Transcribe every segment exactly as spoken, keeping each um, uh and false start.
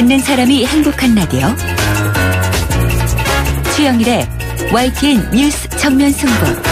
듣는 사람이 행복한 라디오 최영일의 와이티엔 뉴스 정면 승부.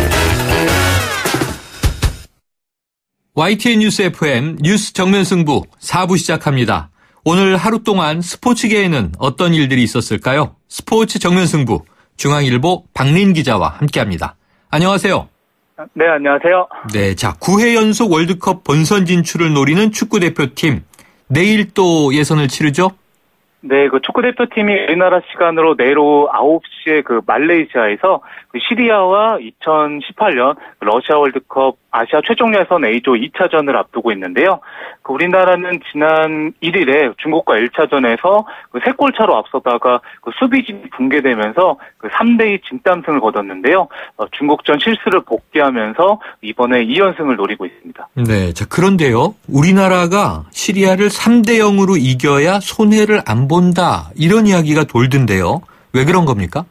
와이티엔 뉴스 에프엠 뉴스 정면 승부 사 부 시작합니다. 오늘 하루 동안 스포츠계에는 어떤 일들이 있었을까요? 스포츠 정면 승부 중앙일보 박린 기자와 함께합니다. 안녕하세요. 네, 안녕하세요. 네, 자 구 회 연속 월드컵 본선 진출을 노리는 축구대표팀 내일 또 예선을 치르죠? 네, 그 축구대표팀이 우리나라 시간으로 내일 오후 아홉 시에 그 말레이시아에서 그 시리아와 이천십팔 년 러시아 월드컵 아시아 최종 예선 A조 이 차전을 앞두고 있는데요. 그 우리나라는 지난 일 일에 중국과 일 차전에서 그 세 골 차로 앞서다가 그 수비진이 붕괴되면서 그 삼 대 이 진땀승을 거뒀는데요. 어, 중국전 실수를 복귀하면서 이번에 이 연승을 노리고 있습니다. 네, 자 그런데요. 우리나라가 시리아를 삼 대 영으로 이겨야 손해를 안 본다. 이런 이야기가 돌던데요. 왜 그런 겁니까?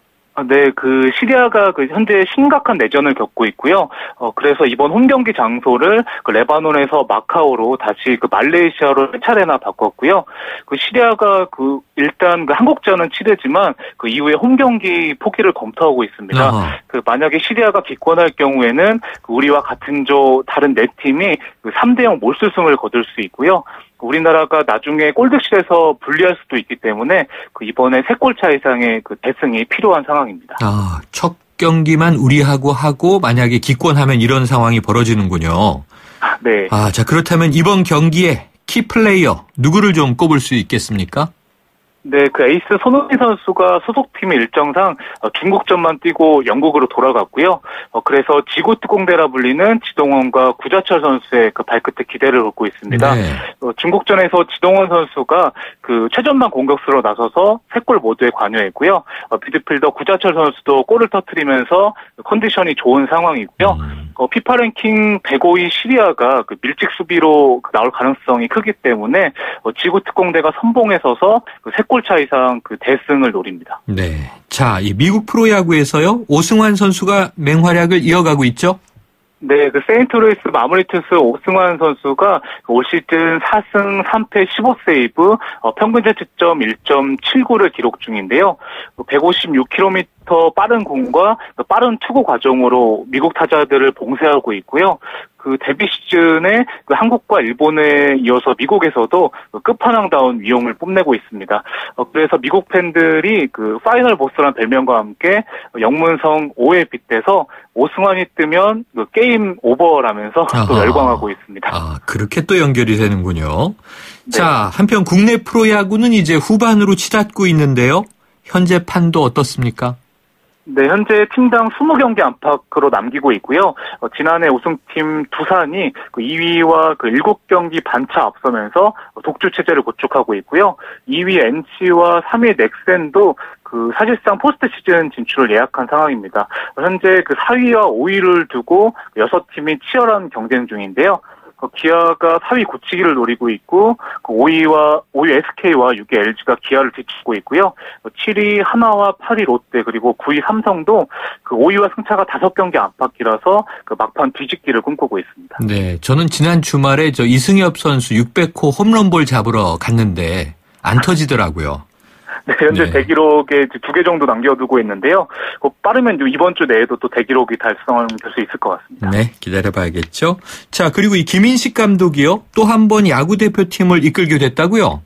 네, 그 시리아가 그 현재 심각한 내전을 겪고 있고요. 어 그래서 이번 홈 경기 장소를 그 레바논에서 마카오로 다시 그 말레이시아로 세 차례나 바꿨고요. 그 시리아가 그 일단 그 한국전은 치르지만 그 이후에 홈 경기 포기를 검토하고 있습니다. 어허. 그 만약에 시리아가 기권할 경우에는 그 우리와 같은 조 다른 네 팀이 그 삼 대 영 몰수승을 거둘 수 있고요. 우리나라가 나중에 골득실에서 불리할 수도 있기 때문에 그 이번에 세 골 차 이상의 그 대승이 필요한 상황입니다. 아, 첫 경기만 우리하고 하고 만약에 기권하면 이런 상황이 벌어지는군요. 네. 아, 자 그렇다면 이번 경기에 키 플레이어 누구를 좀 꼽을 수 있겠습니까? 네, 그 에이스 손흥민 선수가 소속팀의 일정상 중국전만 뛰고 영국으로 돌아갔고요. 어, 그래서 지구특공대라 불리는 지동원과 구자철 선수의 그 발끝에 기대를 걸고 있습니다. 네. 어, 중국전에서 지동원 선수가 그 최전방 공격수로 나서서 세 골 모두에 관여했고요. 어, 미드필더 구자철 선수도 골을 터뜨리면서 컨디션이 좋은 상황이고요. 음. 어, 피파 랭킹 백오 위 시리아가 그 밀집 수비로 나올 가능성이 크기 때문에 어, 지구특공대가 선봉에 서서 그 세 골 차 이상 그 대승을 노립니다. 네. 자, 이 미국 프로야구에서요. 오승환 선수가 맹활약을 이어가고 있죠? 네, 그 세인트루이스 마무리 투수 오승환 선수가 올 시즌 사 승 삼 패 십오 세이브, 어, 평균 자책점 일 점 칠구를 기록 중인데요. 백오십육 킬로미터 빠른 공과 빠른 투구 과정으로 미국 타자들을 봉쇄하고 있고요. 그 데뷔 시즌에 그 한국과 일본에 이어서 미국에서도 그 끝판왕다운 위용을 뽐내고 있습니다. 어, 그래서 미국 팬들이 그 파이널 보스라는 별명과 함께 영문성 오에 빗대서 오승환이 뜨면 그 게임 오버라면서 또 열광하고 있습니다. 아, 그렇게 또 연결이 되는군요. 네. 자, 한편 국내 프로야구는 이제 후반으로 치닫고 있는데요. 현재 판도 어떻습니까? 네, 현재 팀당 이십 경기 안팎으로 남기고 있고요. 어, 지난해 우승팀 두산이 그 이 위와 그 일곱 경기 반차 앞서면서 독주 체제를 구축하고 있고요. 이 위 엔씨와 삼 위 넥센도 그 사실상 포스트 시즌 진출을 예약한 상황입니다. 현재 그 사 위와 오 위를 두고 여섯 팀이 치열한 경쟁 중인데요. 기아가 사 위 굳히기를 노리고 있고 오 위와 오 위 에스케이와 육 위 엘지가 기아를 뒤쫓고 있고요. 칠 위 하나와 팔 위 롯데 그리고 구 위 삼성도 그 오 위와 승차가 다섯 경기 안팎이라서 그 막판 뒤집기를 꿈꾸고 있습니다. 네, 저는 지난 주말에 저 이승엽 선수 육백 호 홈런볼 잡으러 갔는데 안 터지더라고요. 네, 현재 네. 대기록에 두 개 정도 남겨두고 있는데요. 빠르면 이번 주 내에도 또 대기록이 달성될 수 있을 것 같습니다. 네, 기다려봐야겠죠. 자, 그리고 이 김인식 감독이요. 또 한 번 야구 대표팀을 이끌게 됐다고요?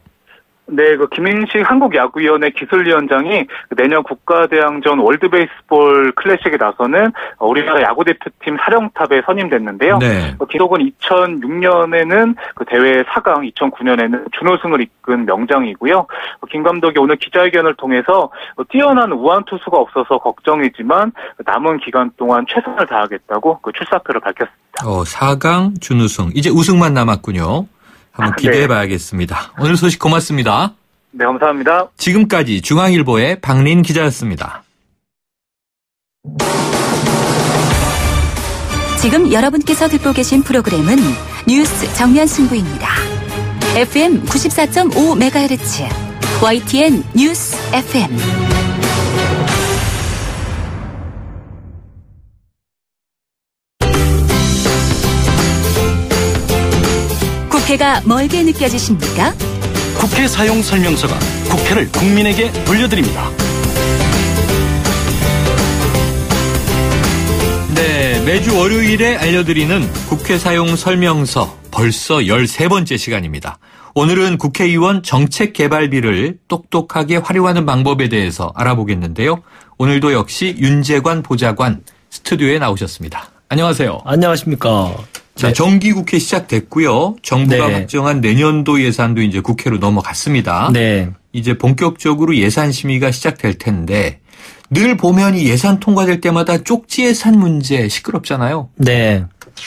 네, 그 김인식 한국야구위원회 기술위원장이 내년 국가대항전 월드베이스볼 클래식에 나서는 우리나라 야구대표팀 사령탑에 선임됐는데요. 네. 기록은 이천육 년에는 그 대회 사 강, 이천구 년에는 준우승을 이끈 명장이고요. 김 감독이 오늘 기자회견을 통해서 뛰어난 우완 투수가 없어서 걱정이지만 남은 기간 동안 최선을 다하겠다고 그 출사표를 밝혔습니다. 어, 사 강 준우승, 이제 우승만 남았군요. 한번 기대해 봐야겠습니다. 네. 오늘 소식 고맙습니다. 네, 감사합니다. 지금까지 중앙일보의 박린 기자였습니다. 지금 여러분께서 듣고 계신 프로그램은 뉴스 정면 승부입니다. 에프엠 구십사 점 오 메가헤르츠 와이티엔 뉴스 에프엠. 국회가 멀게 느껴지십니까? 국회 사용 설명서가 국회를 국민에게 돌려드립니다. 네, 매주 월요일에 알려드리는 국회 사용 설명서 벌써 열세 번째 시간입니다. 오늘은 국회의원 정책개발비를 똑똑하게 활용하는 방법에 대해서 알아보겠는데요. 오늘도 역시 윤재관 보좌관 스튜디오에 나오셨습니다. 안녕하세요. 안녕하십니까. 자, 네. 정기국회 시작됐고요. 정부가 네. 확정한 내년도 예산도 이제 국회로 넘어갔습니다. 네. 이제 본격적으로 예산 심의가 시작될 텐데 늘 보면 이 예산 통과될 때마다 쪽지 예산 문제 시끄럽잖아요. 네.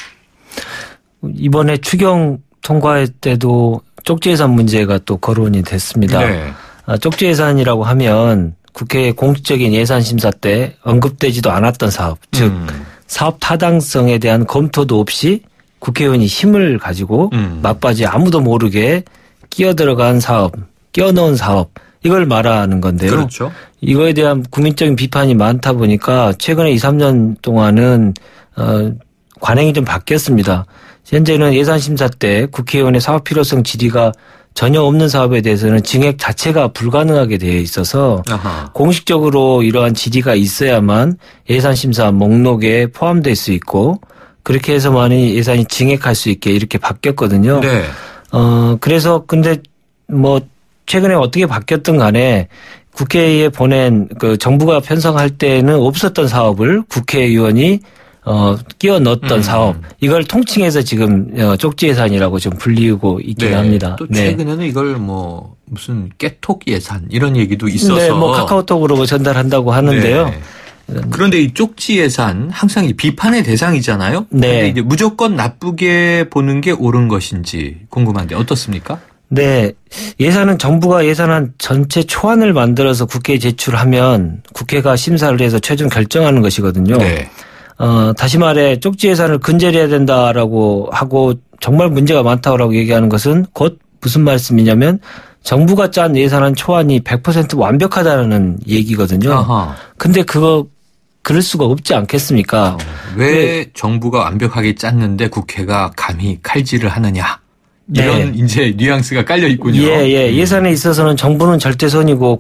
이번에 추경 통과할 때도 쪽지 예산 문제가 또 거론이 됐습니다. 네. 아, 쪽지 예산이라고 하면 국회 공식적인 예산 심사 때 언급되지도 않았던 사업, 즉 음. 사업 타당성에 대한 검토도 없이 국회의원이 힘을 가지고 음. 막바지 아무도 모르게 끼어들어간 사업, 끼어넣은 사업 이걸 말하는 건데요. 그렇죠. 이거에 대한 국민적인 비판이 많다 보니까 최근에 이, 삼 년 동안은 어, 관행이 좀 바뀌었습니다. 현재는 예산심사 때 국회의원의 사업 필요성 질의가 전혀 없는 사업에 대해서는 증액 자체가 불가능하게 되어 있어서 아하. 공식적으로 이러한 질의가 있어야만 예산심사 목록에 포함될 수 있고 그렇게 해서만이 예산이 증액할 수 있게 이렇게 바뀌었거든요. 네. 어, 그래서 근데 뭐 최근에 어떻게 바뀌었든 간에 국회에 보낸 그 정부가 편성할 때는 없었던 사업을 국회의원이 어, 끼워 넣었던 음. 사업, 이걸 통칭해서 지금 쪽지 예산이라고 좀 불리고 있긴 네. 합니다. 또 네. 최근에는 이걸 뭐 무슨 깨톡 예산 이런 얘기도 있어서. 네, 뭐 카카오톡으로 뭐 전달한다고 하는데요. 네. 그런데 이 쪽지 예산 항상 이 비판의 대상이잖아요. 네. 근데 이제 무조건 나쁘게 보는 게 옳은 것인지 궁금한데 어떻습니까? 네. 예산은 정부가 예산안 전체 초안을 만들어서 국회에 제출하면 국회가 심사를 해서 최종 결정하는 것이거든요. 네. 어, 다시 말해 쪽지 예산을 근절해야 된다라고 하고 정말 문제가 많다고 얘기하는 것은 곧 무슨 말씀이냐면 정부가 짠 예산안 초안이 백 퍼센트 완벽하다는 얘기거든요. 아하. 근데 그거 그럴 수가 없지 않겠습니까? 어, 왜 네. 정부가 완벽하게 짰는데 국회가 감히 칼질을 하느냐. 이런 네. 이제 뉘앙스가 깔려 있군요. 예, 예. 예산에 있어서는 정부는 절대선이고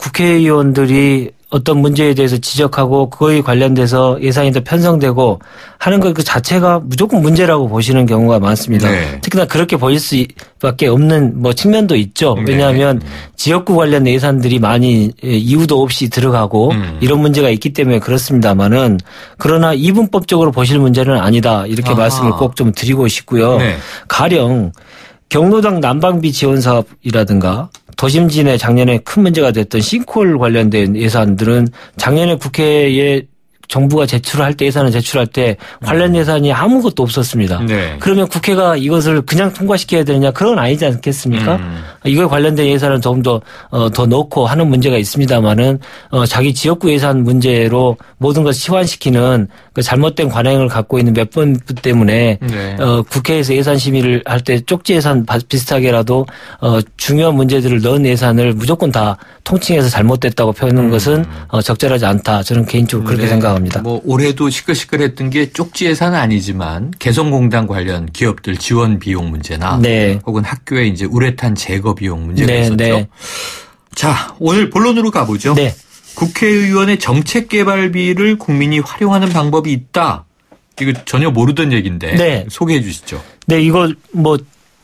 국회의원들이 어떤 문제에 대해서 지적하고 그거에 관련돼서 예산이 더 편성되고 하는 것 그 자체가 무조건 문제라고 보시는 경우가 많습니다. 네. 특히나 그렇게 보일 수밖에 없는 뭐 측면도 있죠. 왜냐하면 네. 지역구 관련 예산들이 많이 이유도 없이 들어가고 음. 이런 문제가 있기 때문에 그렇습니다만은 그러나 이분법적으로 보실 문제는 아니다. 이렇게 아하. 말씀을 꼭 좀 드리고 싶고요. 네. 가령 경로당 난방비 지원 사업이라든가 도심진에 작년에 큰 문제가 됐던 싱크홀 관련된 예산들은 작년에 국회에 정부가 제출할 때 예산을 제출할 때 관련 예산이 아무것도 없었습니다. 네. 그러면 국회가 이것을 그냥 통과시켜야 되느냐? 그건 아니지 않겠습니까? 음. 이거에 관련된 예산을 조금 더, 어, 더 넣고 하는 문제가 있습니다만은 어, 자기 지역구 예산 문제로 모든 것을 치환시키는 그 잘못된 관행을 갖고 있는 몇 번 때문에 네. 어, 국회에서 예산 심의를 할 때 쪽지 예산 비슷하게라도 어, 중요한 문제들을 넣은 예산을 무조건 다 통칭해서 잘못됐다고 표현하는 음. 것은 어, 적절하지 않다. 저는 개인적으로 그렇게 네. 생각합니다. 뭐 올해도 시끌시끌했던 게 쪽지 예산은 아니지만 개성공단 관련 기업들 지원 비용 문제나 네. 혹은 학교에 이제 우레탄 제거 비용 문제가 네, 있었죠. 네. 자, 오늘 본론으로 가보죠. 네. 국회의원의 정책개발비를 국민이 활용하는 방법이 있다. 이거 전혀 모르던 얘기인데 네. 소개해 주시죠. 네, 이거 뭐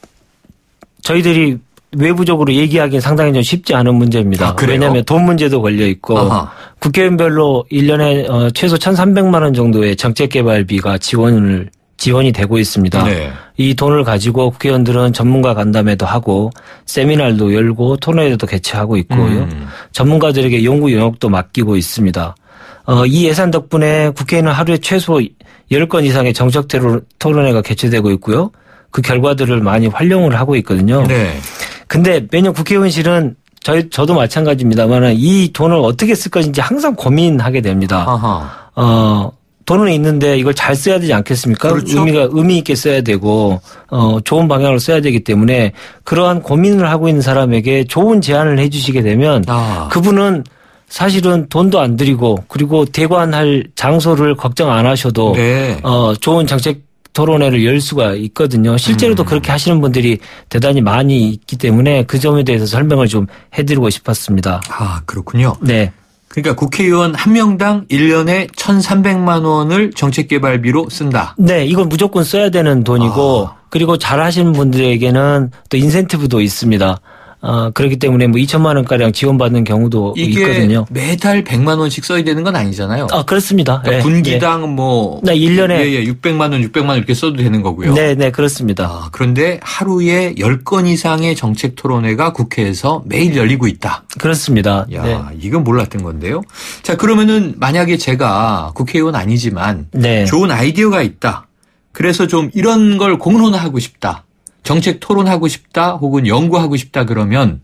저희들이 외부적으로 얘기하기는 상당히 좀 쉽지 않은 문제입니다. 아, 왜냐하면 돈 문제도 걸려 있고 아하. 국회의원별로 일 년에 최소 천삼백만 원 정도의 정책개발비가 지원을 지원이 되고 있습니다. 네. 이 돈을 가지고 국회의원들은 전문가 간담회도 하고 세미나도 열고 토론회도 개최하고 있고요. 음. 전문가들에게 연구 영역도 맡기고 있습니다. 어, 이 예산 덕분에 국회에는 하루에 최소 열 건 이상의 정책 토론회가 개최되고 있고요. 그 결과들을 많이 활용을 하고 있거든요. 네. 근데 매년 국회의원실은 저희, 저도 마찬가지입니다만 이 돈을 어떻게 쓸 것인지 항상 고민하게 됩니다. 아하. 어, 돈은 있는데 이걸 잘 써야 되지 않겠습니까? 그렇죠. 의미가, 의미 있게 써야 되고, 어, 좋은 방향으로 써야 되기 때문에 그러한 고민을 하고 있는 사람에게 좋은 제안을 해 주시게 되면 아. 그분은 사실은 돈도 안 들이고 그리고 대관할 장소를 걱정 안 하셔도 네. 어, 좋은 정책 토론회를 열 수가 있거든요. 실제로도 음. 그렇게 하시는 분들이 대단히 많이 있기 때문에 그 점에 대해서 설명을 좀 해드리고 싶었습니다. 아, 그렇군요. 네. 그러니까 국회의원 한 명당 일 년에 천삼백만 원을 정책개발비로 쓴다. 네. 이건 무조건 써야 되는 돈이고 아. 그리고 잘하시는 분들에게는 또 인센티브도 있습니다. 어, 그렇기 때문에 뭐 이천만 원가량 지원받는 경우도 이게 있거든요. 매달 백만 원씩 써야 되는 건 아니잖아요. 아, 그렇습니다. 그러니까 네, 분기당 네. 뭐. 네, 일 년에. 예, 예, 육백만 원, 육백만 원 이렇게 써도 되는 거고요. 네, 네, 그렇습니다. 아, 그런데 하루에 열 건 이상의 정책 토론회가 국회에서 매일 열리고 있다. 그렇습니다. 야, 네. 이건 몰랐던 건데요. 자, 그러면은 만약에 제가 국회의원 아니지만. 네. 좋은 아이디어가 있다. 그래서 좀 이런 걸 공론화하고 싶다. 정책 토론하고 싶다. 혹은 연구하고 싶다. 그러면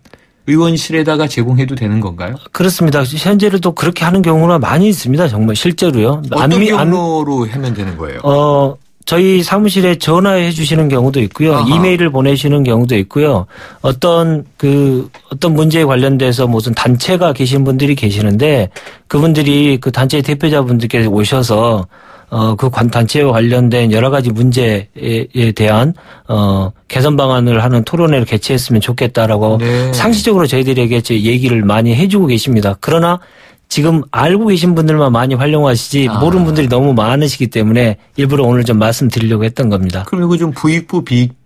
의원실에다가 제공해도 되는 건가요? 그렇습니다. 현재로도 그렇게 하는 경우가 많이 있습니다. 정말 실제로요. 어떤 안미, 경로로 안, 하면 되는 거예요? 어, 저희 사무실에 전화해 주시는 경우도 있고요. 아하. 이메일을 보내시는 경우도 있고요. 어떤 그 어떤 문제에 관련돼서 무슨 단체가 계신 분들이 계시는데 그분들이 그 단체 대표자분들께 오셔서 어, 그 단체와 관련된 여러 가지 문제에 대한, 어, 개선 방안을 하는 토론회를 개최했으면 좋겠다라고 네. 상시적으로 저희들에게 얘기를 많이 해주고 계십니다. 그러나 지금 알고 계신 분들만 많이 활용하시지 아. 모르는 분들이 너무 많으시기 때문에 일부러 오늘 좀 말씀드리려고 했던 겁니다. 그럼 이거 좀 부익부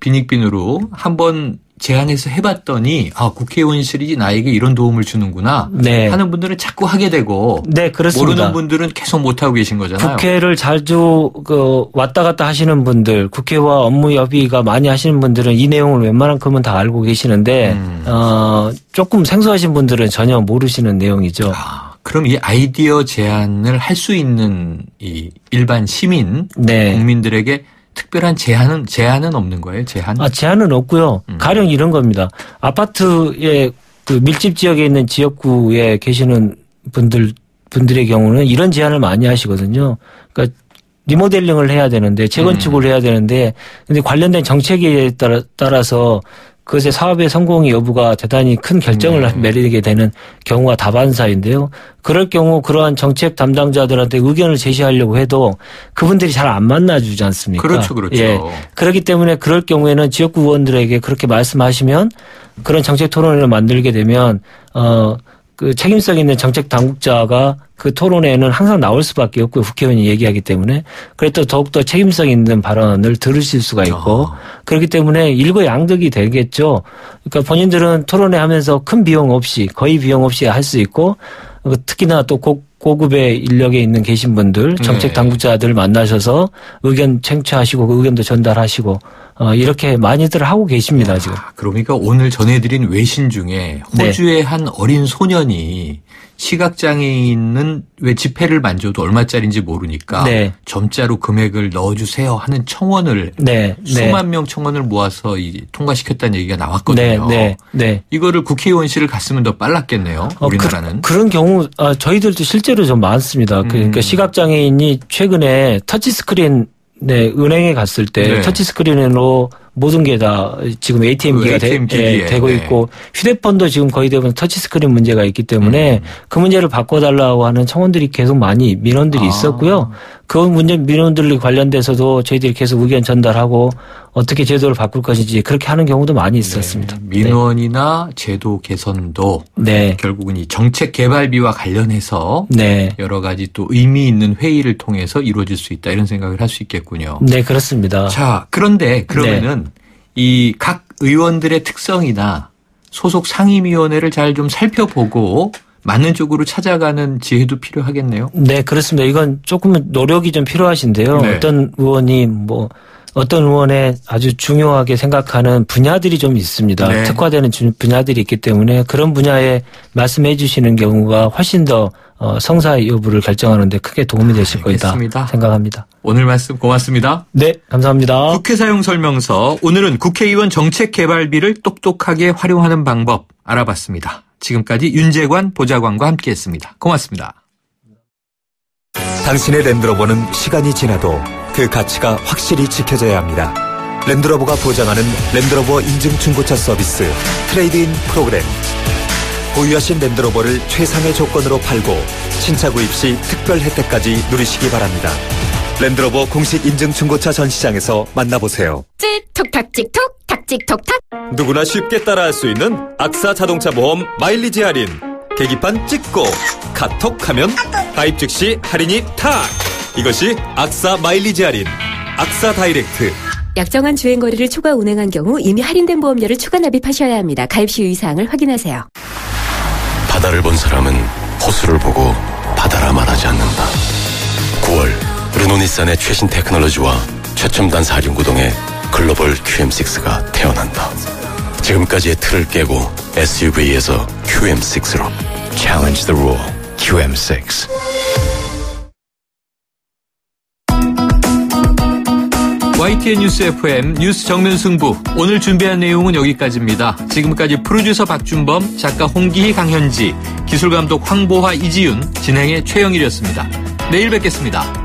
빈익빈으로 한번 제안해서 해봤더니 아 국회의원실이 나에게 이런 도움을 주는구나 네. 하는 분들은 자꾸 하게 되고 네, 그렇습니다. 모르는 분들은 계속 못하고 계신 거잖아요. 국회를 자주 그 왔다 갔다 하시는 분들 국회와 업무 협의가 많이 하시는 분들은 이 내용을 웬만한큼은 다 알고 계시는데 음. 어, 조금 생소하신 분들은 전혀 모르시는 내용이죠. 아, 그럼 이 아이디어 제안을 할 수 있는 이 일반 시민 네. 국민들에게 특별한 제한은 제한은 없는 거예요? 제한? 아 제한은 없고요. 음. 가령 이런 겁니다. 아파트의 그 밀집 지역에 있는 지역구에 계시는 분들 분들의 경우는 이런 제한을 많이 하시거든요. 그러니까 리모델링을 해야 되는데 재건축을 음. 해야 되는데 근데 관련된 정책에 따라 따라서 그것의 사업의 성공의 여부가 대단히 큰 결정을 음. 내리게 되는 경우가 다반사인데요. 그럴 경우 그러한 정책 담당자들한테 의견을 제시하려고 해도 그분들이 잘 안 만나주지 않습니까? 그렇죠. 그렇죠. 예. 그렇기 때문에 그럴 경우에는 지역구 의원들에게 그렇게 말씀하시면 그런 정책 토론회를 만들게 되면 어, 그 책임성 있는 정책 당국자가 그 토론회에는 항상 나올 수밖에 없고 국회의원이 얘기하기 때문에 그래도 더욱더 책임성 있는 발언을 들으실 수가 있고 어. 그렇기 때문에 일거양득이 되겠죠. 그러니까 본인들은 토론회 하면서 큰 비용 없이 거의 비용 없이 할 수 있고 특히나 또 고, 고급의 인력에 있는 계신 분들 정책 당국자들 만나셔서 의견 챙취하시고 그 의견도 전달하시고 어, 이렇게 많이들 하고 계십니다. 야, 지금. 그러니까 오늘 전해드린 외신 중에 호주의 네. 한 어린 소년이 시각장애인은 왜 지폐를 만져도 얼마짜리인지 모르니까 네. 점자로 금액을 넣어주세요 하는 청원을 네. 수만 네. 명 청원을 모아서 이 통과시켰다는 얘기가 나왔거든요. 네. 네. 네. 이거를 국회의원실을 갔으면 더 빨랐겠네요. 우리나라는. 어, 그, 그런 경우 아, 저희들도 실제로 좀 많습니다. 음. 그러니까 시각장애인이 최근에 터치스크린 네, 은행에 갔을 때 네. 터치스크린으로 모든 게 다 지금 에이티엠기가 그 에이티엠 되, 예, 되고 네. 있고 휴대폰도 지금 거의 대부분 터치스크린 문제가 있기 때문에 음. 그 문제를 바꿔달라고 하는 청원들이 계속 많이 민원들이 아. 있었고요. 그 문제 민원들 관련돼서도 저희들이 계속 의견 전달하고 어떻게 제도를 바꿀 것인지 그렇게 하는 경우도 많이 있었습니다. 네. 민원이나 네. 제도 개선도 네. 결국은 이 정책 개발비와 관련해서 네. 여러 가지 또 의미 있는 회의를 통해서 이루어질 수 있다 이런 생각을 할 수 있겠군요. 네, 그렇습니다. 자, 그런데 그러면은 네. 이 각 의원들의 특성이나 소속 상임위원회를 잘 좀 살펴보고 맞는 쪽으로 찾아가는 지혜도 필요하겠네요. 네, 그렇습니다. 이건 조금은 노력이 좀 필요하신데요. 네. 어떤 의원이 뭐 어떤 의원의 아주 중요하게 생각하는 분야들이 좀 있습니다. 네. 특화되는 분야들이 있기 때문에 그런 분야에 말씀해 주시는 경우가 훨씬 더 성사 여부를 결정하는 데 크게 도움이 되실 거다 생각합니다. 오늘 말씀 고맙습니다. 네, 감사합니다. 국회 사용 설명서. 오늘은 국회의원 정책개발비를 똑똑하게 활용하는 방법 알아봤습니다. 지금까지 윤재관 보좌관과 함께했습니다. 고맙습니다. 당신의 랜드로버는 시간이 지나도 그 가치가 확실히 지켜져야 합니다. 랜드로버가 보장하는 랜드로버 인증 중고차 서비스 트레이드인 프로그램. 보유하신 랜드로버를 최상의 조건으로 팔고 신차 구입 시 특별 혜택까지 누리시기 바랍니다. 랜드로버 공식 인증 중고차 전시장에서 만나보세요. 찍톡탁 찍톡 탁찍톡탁. 누구나 쉽게 따라할 수 있는 악사 자동차 보험 마일리지 할인. 계기판 찍고 카톡하면 가입 즉시 할인이 탁. 이것이 악사 마일리지 할인. 악사 다이렉트. 약정한 주행거리를 초과 운행한 경우 이미 할인된 보험료를 추가 납입하셔야 합니다. 가입 시 유의사항을 확인하세요. 바다를 본 사람은 호수를 보고 바다라 말하지 않는다. 구월 르노니산의 최신 테크놀로지와 최첨단 사륜구동의 글로벌 큐엠 식스가 태어난다. 지금까지의 틀을 깨고 에스유브이에서 큐엠 식스로 Challenge the rule. 큐엠 식스. 와이티엔 뉴스 에프엠 뉴스 정면 승부. 오늘 준비한 내용은 여기까지입니다. 지금까지 프로듀서 박준범, 작가 홍기희, 강현지, 기술감독 황보화, 이지윤, 진행의 최영일이었습니다. 내일 뵙겠습니다.